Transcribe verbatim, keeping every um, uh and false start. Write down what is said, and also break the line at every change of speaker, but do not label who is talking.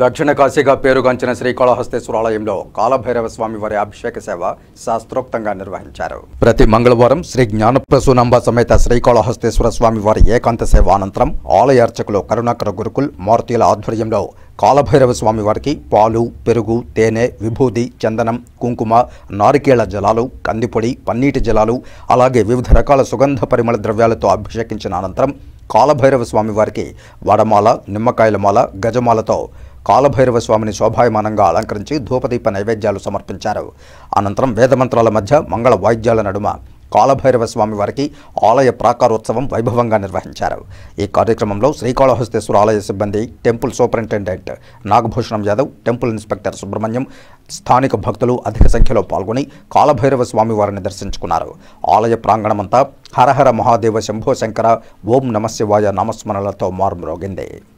దక్షిణ కాశీగా పేరుగాంచిన శ్రీకాళహస్తేశ్వర ఆలయంలో కాలభైరవ స్వామి వారి అభిషేక సేవ శాస్త్రోక్తంగా నిర్వహించారు. ప్రతి మంగళవారం శ్రీ జ్ఞానప్రసూనాంబ సమేత శ్రీకాళహస్తేశ్వర స్వామి వారి ఏకాంత సేవ అనంతరం ఆలయ అర్చకులు కరుణాకర గురుకుల్ మారుతీల ఆధ్వర్యంలో కాలభైరవ స్వామి వారికి పాలు, పెరుగు, తేనె, విభూది, చందనం, కుంకుమ, నారికేళ జలాలు, కందిపొడి, పన్నీటి జలాలు అలాగే వివిధ రకాల సుగంధ పరిమళ ద్రవ్యాలతో అభిషేకించిన అనంతరం కాలభైరవ స్వామి వారికి వడమాల, నిమ్మకాయల మాల, గజమాలతో కాలభైరవ స్వామిని శోభాయమానంగా అలంకరించి ధూపదీప నైవేద్యాలు సమర్పించారు. అనంతరం వేదమంత్రాల మధ్య మంగళ వాయిద్యాల నడుమ కాలభైరవ స్వామి వారికి ఆలయ ప్రాకారోత్సవం వైభవంగా నిర్వహించారు. ఈ కార్యక్రమంలో శ్రీకాళహస్తేశ్వర ఆలయ సిబ్బంది, temple superintendent Nagabhushanam Yadav, temple inspector Subrahmanyam, స్థానిక భక్తులు అధిక సంఖ్యలో పాల్గొని కాలభైరవ స్వామి వారిని దర్శించుకున్నారు. ఆలయ ప్రాంగణమంతా హరహర మహాదేవ శంభో శంకర ఓం నమశివాయ నామస్మరణలతో మారుమ్రోగింది.